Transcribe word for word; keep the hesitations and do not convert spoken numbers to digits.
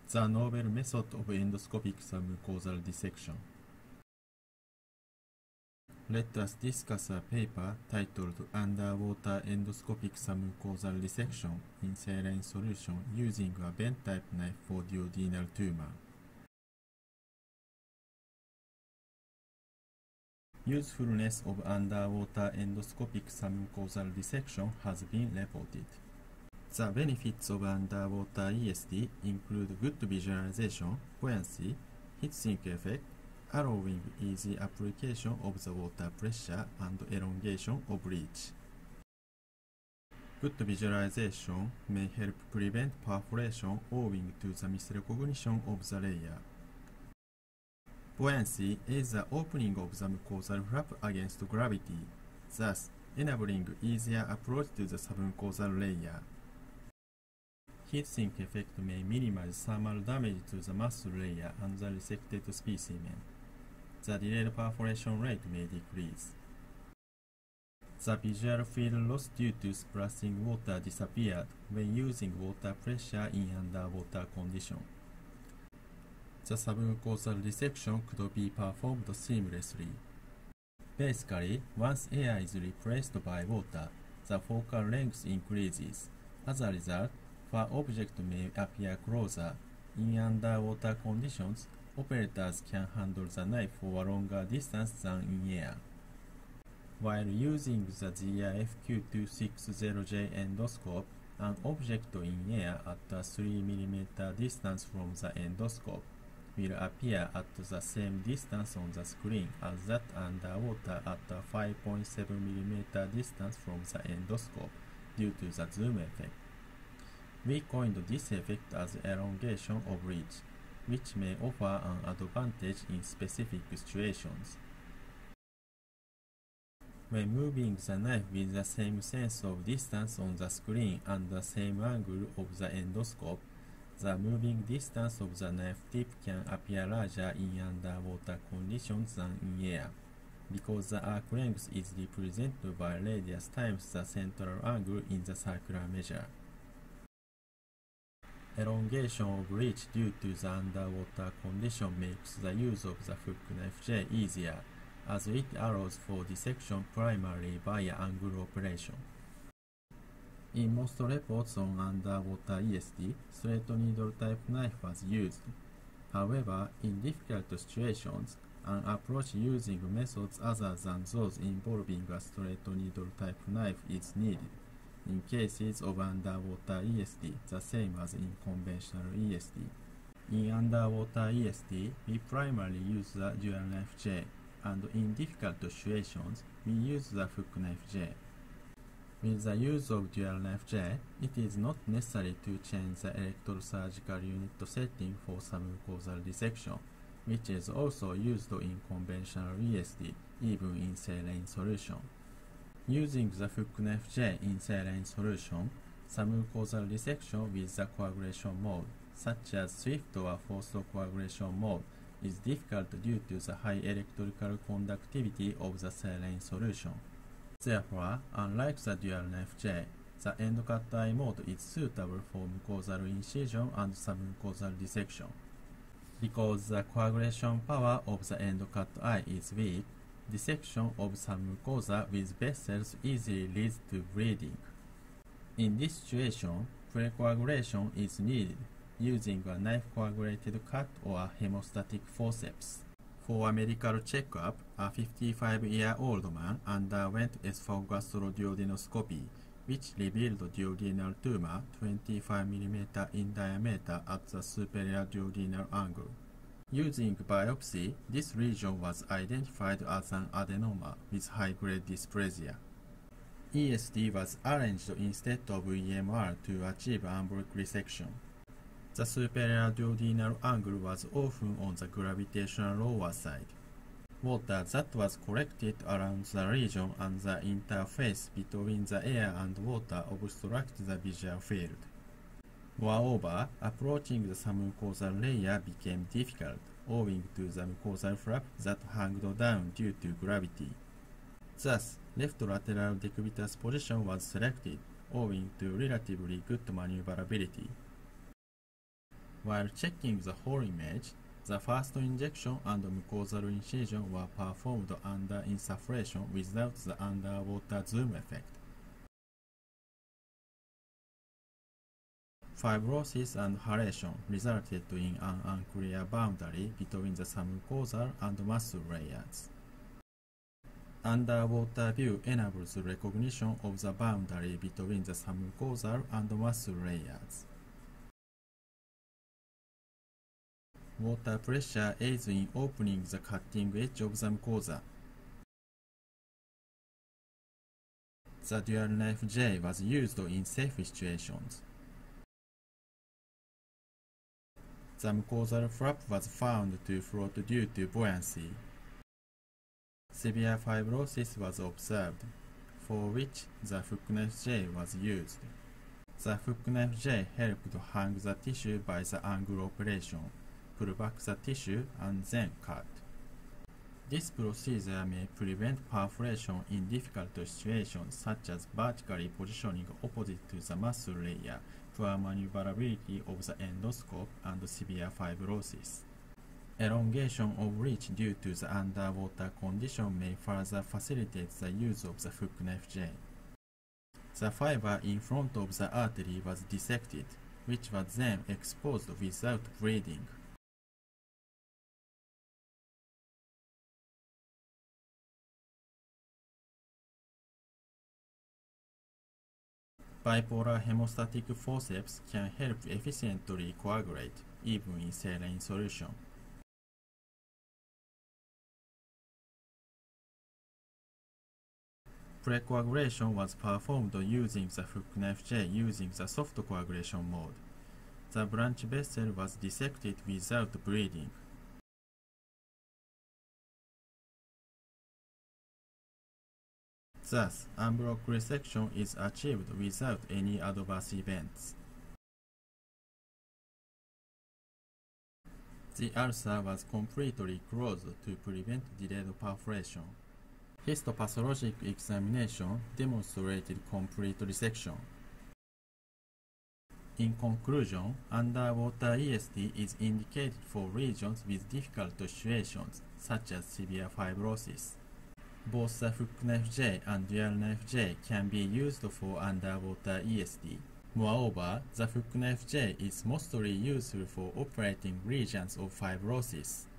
The novel method of endoscopic submucosal dissection. Let us discuss a paper titled Underwater Endoscopic Submucosal Dissection in Saline Solution using a bent-type knife for duodenal tumor. Usefulness of underwater endoscopic submucosal dissection has been reported. The benefits of underwater E S D include good visualization, buoyancy, heat-sink effect, allowing easy application of the water pressure and elongation of reach. Good visualization may help prevent perforation owing to the misrecognition of the layer. Buoyancy is the opening of the mucosal flap against gravity, thus enabling easier approach to the submucosal layer. Heat-sink effect may minimize thermal damage to the muscle layer and the resected specimen. The delayed perforation rate may decrease. The visual field loss due to splashing water disappeared when using water pressure in underwater condition. The submucosal dissection could be performed seamlessly. Basically, once air is replaced by water, the focal length increases. As a result, for object may appear closer. In underwater conditions, operators can handle the knife for a longer distance than in air. While using the G I F Q two sixty J endoscope, an object in air at a three millimeter distance from the endoscope will appear at the same distance on the screen as that underwater at a five point seven millimeter distance from the endoscope due to the zoom effect. We coined this effect as elongation of reach, which may offer an advantage in specific situations. When moving the knife with the same sense of distance on the screen and the same angle of the endoscope, the moving distance of the knife tip can appear larger in underwater conditions than in air, because the arc length is represented by radius times the central angle in the circular measure. Elongation of reach due to the underwater condition makes the use of the hook knife J easier, as it allows for dissection primarily via angle operation. In most reports on underwater E S D, straight needle type knife was used. However, in difficult situations, an approach using methods other than those involving a straight needle type knife is needed. In cases of underwater E S D, the same as in conventional E S D. In underwater E S D, we primarily use the dual knife J, and in difficult situations, we use the hook knife J. With the use of dual knife J, it is not necessary to change the electrosurgical unit setting for submucosal dissection, which is also used in conventional E S D, even in saline solution. Using the hook knife J in saline solution, submucosal dissection with the coagulation mode, such as swift or forced coagulation mode, is difficult due to the high electrical conductivity of the saline solution. Therefore, unlike the dual knife J, the end cut eye mode is suitable for mucosal incision and submucosal dissection. Because the coagulation power of the end cut eye is weak, dissection of submucosa with vessels easily leads to bleeding. In this situation, precoagulation is needed using a knife-coagulated cut or hemostatic forceps. For a medical checkup, a fifty-five-year-old man underwent esophagogastroduodenoscopy, which revealed duodenal tumor twenty-five millimeters in diameter at the superior duodenal angle. Using biopsy, this region was identified as an adenoma with high-grade dysplasia. E S D was arranged instead of E M R to achieve embolic resection. The superior duodenal angle was often on the gravitational lower side. Water that was collected around the region and the interface between the air and water obstructed the visual field. Moreover, approaching the submucosal layer became difficult, owing to the mucosal flap that hung down due to gravity. Thus, left lateral decubitus position was selected, owing to relatively good maneuverability. While checking the whole image, the first injection and mucosal incision were performed under insufflation without the underwater zoom effect. Fibrosis and halation resulted in an unclear boundary between the submucosal and muscle layers. Underwater view enables recognition of the boundary between the submucosal and muscle layers. Water pressure aids in opening the cutting edge of the mucosa. The dual knife J was used in safe situations. The mucosal flap was found to float due to buoyancy. Severe fibrosis was observed, for which the hook knife J was used. The hook knife J helped hang the tissue by the angle operation, pull back the tissue, and then cut. This procedure may prevent perforation in difficult situations such as vertically positioning opposite to the muscle layer, poor maneuverability of the endoscope, and severe fibrosis. Elongation of reach due to the underwater condition may further facilitate the use of the hook knife J. The fiber in front of the artery was dissected, which was then exposed without bleeding. Bipolar hemostatic forceps can help efficiently coagulate, even in saline solution. Precoagulation was performed using the hook knife J using the soft coagulation mode. The branch vessel was dissected without bleeding. Thus, unblocked resection is achieved without any adverse events. The ulcer was completely closed to prevent delayed perforation. Histopathologic examination demonstrated complete resection. In conclusion, underwater E S D is indicated for regions with difficult situations, such as severe fibrosis. Both the hook knife J and dual knife J can be used for underwater E S D. Moreover, the hook knife J is mostly useful for operating regions of fibrosis.